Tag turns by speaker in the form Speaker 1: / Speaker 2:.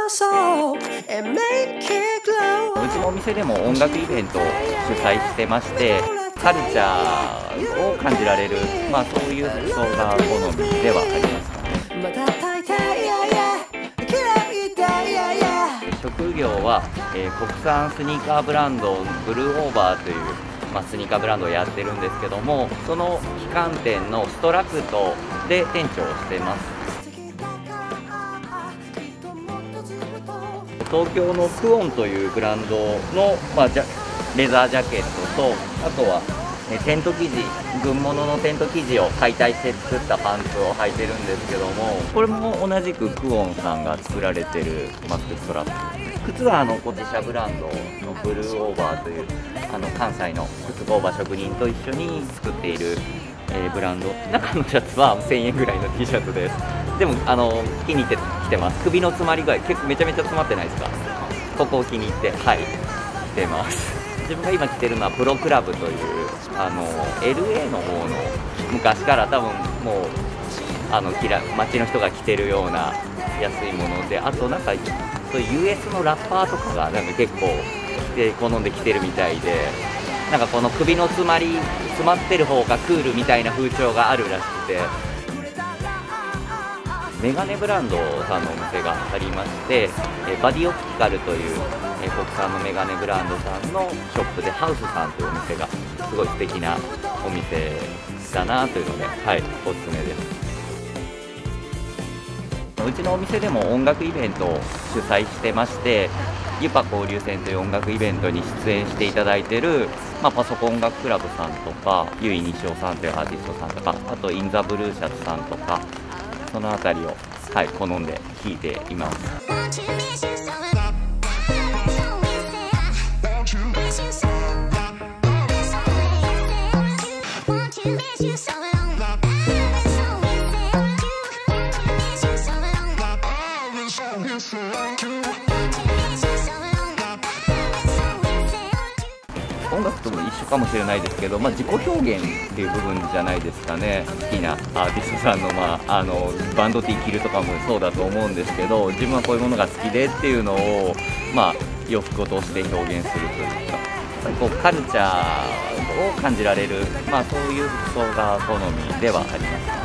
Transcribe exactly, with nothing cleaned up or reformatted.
Speaker 1: うちのお店でも音楽イベントを主催してまして、カルチャーを感じられる、まあ、そういう服装が好みではありますかね。職業は、えー、国産スニーカーブランドブルーオーバーという、まあ、スニーカーブランドをやってるんですけども、その旗艦店のストラクトで店長をしてます。東京のクオンというブランドの、まあ、ジャレザージャケットと、あとは、ね、テント生地、軍物のテント生地を解体して作ったパンツを履いてるんですけども、これも同じくクオンさんが作られてるマスクストラップ。靴はあの自社ブランドのブルーオーバーというあの関西の靴工場職人と一緒に作っている、えー、ブランド。中のシャツはせんえんぐらいの T シャツです。でもあの気に入って着てます。首の詰まり具合結構めちゃめちゃ詰まってないですか。ここを気に入ってはい着てます。自分が今着てるのはプロクラブというあの エルエー の方の昔から多分もうあの街の人が着てるような安いもので、あとなんかそういう ユーエス のラッパーとかがなんか結構着て好んで着てるみたいで、なんかこの首の詰まり詰まってる方がクールみたいな風潮があるらしくて、メガネブランドさんのお店がありまして、えバディオプティカルという、え国産のメガネブランドさんのショップでハウスさんというお店がすごい素敵なお店だなというので、はい、おすすめです。うちのお店でも音楽イベントを主催してまして、ユパ交流戦という音楽イベントに出演していただいている、まあ、パソコン音楽クラブさんとか、ゆいにしおさんというアーティストさんとか、あとインザブルーシャツさんとか、そのあたりを、はい、好んで聴いています。音楽とも一緒かもしれないですけど、まあ、自己表現っていう部分じゃないですかね。好きなアーティストさんの、まあ、あのバンド T 着るとかもそうだと思うんですけど、自分はこういうものが好きでっていうのを、まあ、洋服を通して表現するというか、やっぱりこうカルチャーを感じられる、まあ、そういう服装が好みではあります。